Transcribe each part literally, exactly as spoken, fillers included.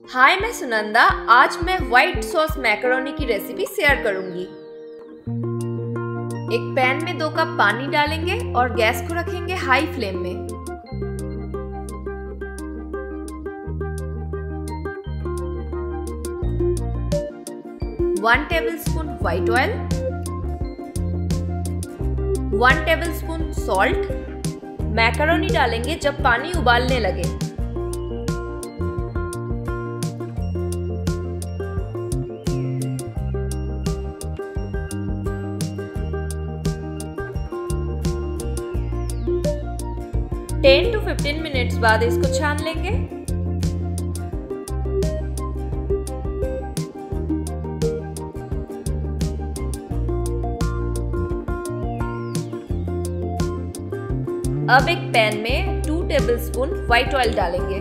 हाय, मैं सुनंदा। आज मैं व्हाइट सॉस मैकरोनी की रेसिपी शेयर करूंगी। एक पैन में दो कप पानी डालेंगे और गैस को रखेंगे हाई फ्लेम में। One tablespoon white oil, one tablespoon salt. Macaroni डालेंगे जब पानी उबालने लगे। टेन टू फिफ्टीन मिनट्स बाद इसको छान लेंगे। अब एक पैन में टू टेबलस्पून व्हाइट ऑयल डालेंगे।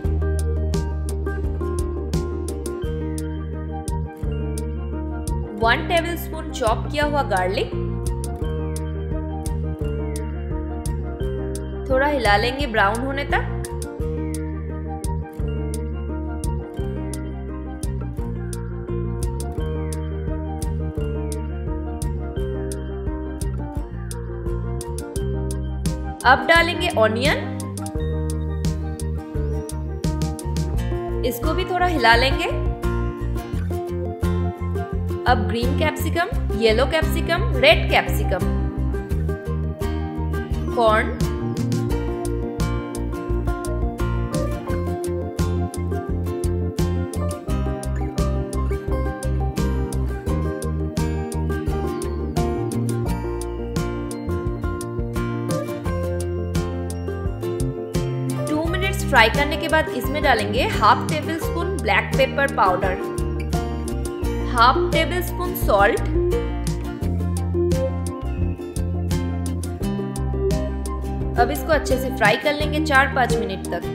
वन टेबलस्पून चॉप किया हुआ गार्लिक। थोड़ा हिला लेंगे ब्राउन होने तक। अब डालेंगे ऑनियन। इसको भी थोड़ा हिला लेंगे। अब green capsicum, yellow capsicum, red capsicum, corn, fry करने के बाद इसमें डालेंगे half tablespoon black pepper powder, half tablespoon salt, अब इसको अच्छे से फ्राई कर लेंगे चार पाँच मिनट तक।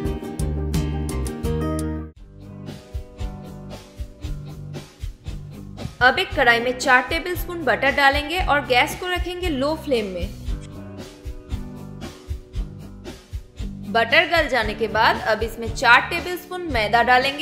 अब एक कढ़ाई में चार टेबल स्पून बटर डालेंगे और गैस को रखेंगे लो फ्लेम में। बटर गल जाने के बाद अब इसमें चार टेबलस्पून मैदा डालेंगे।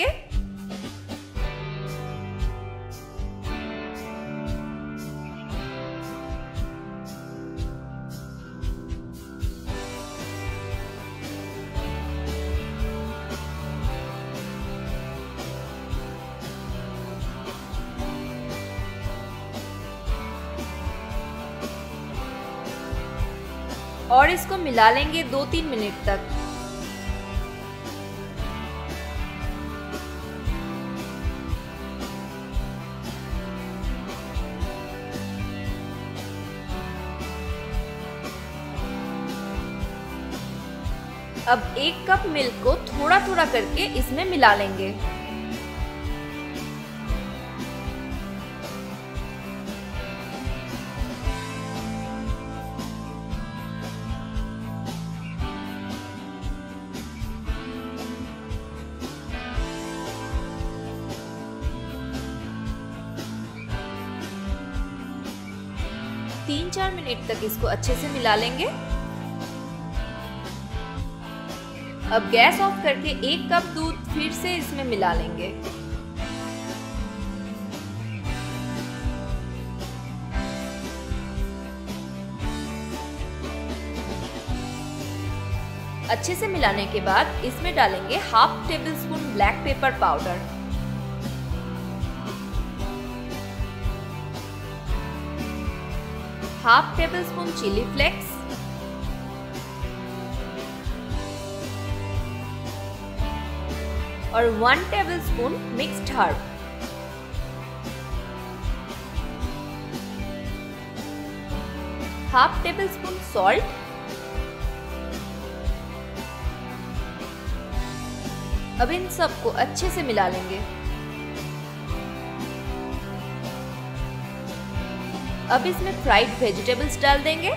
और इसको मिला लेंगे दो तीन मिनट तक। अब एक कप मिल्क को थोड़ा थोड़ा करके इसमें मिला लेंगे। तीन चार मिनट तक इसको अच्छे से मिला लेंगे। अब गैस ऑफ करके एक कप दूध फिर से इसमें मिला लेंगे। अच्छे से मिलाने के बाद इसमें डालेंगे half tablespoon black pepper powder, half tablespoon chilli flakes, और one tablespoon mixed herb. Half tablespoon salt. अब इन सबको अच्छे से मिला लेंगे। अब इसमें फ्राइड वेजिटेबल्स डाल देंगे।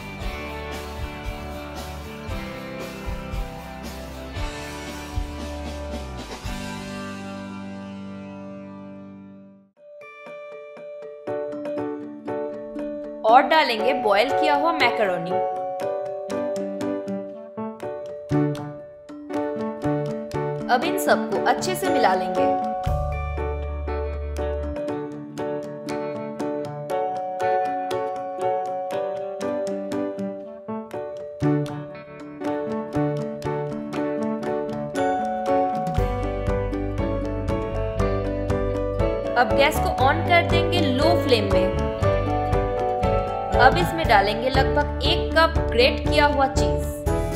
और डालेंगे बॉयल किया हुआ मैकरोनी। अब इन सबको अच्छे से मिला लेंगे। अब गैस को ऑन कर देंगे लो फ्लेम में। अब इसमें डालेंगे लगभग एक कप ग्रेट किया हुआ चीज।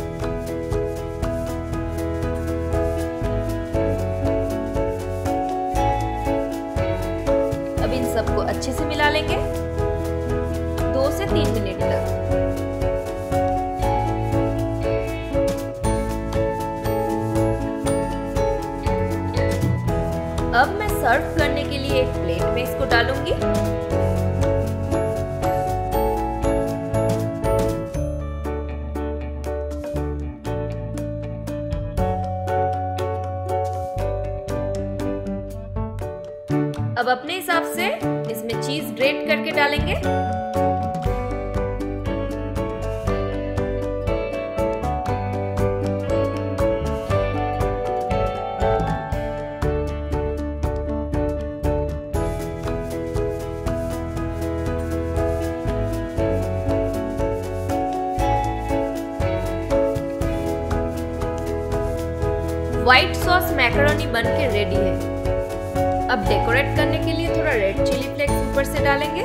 अब इन सबको अच्छे से मिला लेंगे दो से तीन मिनट तक। अब मैं सर्व करने के लिए एक प्लेट में इसको डालूंगी। अब अपने हिसाब से इसमें चीज ग्रेट करके डालेंगे। व्हाइट सॉस मैकरोनी बनके रेडी है। अब डेकोरेट करने के लिए थोड़ा रेड चिली फ्लेक्स ऊपर से डालेंगे।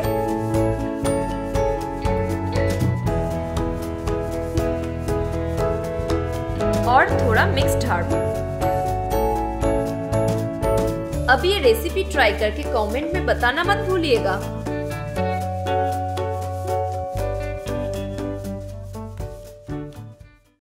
और थोड़ा मिक्स्ड हर्ब। अब ये रेसिपी ट्राई करके कमेंट में बताना मत भूलिएगा।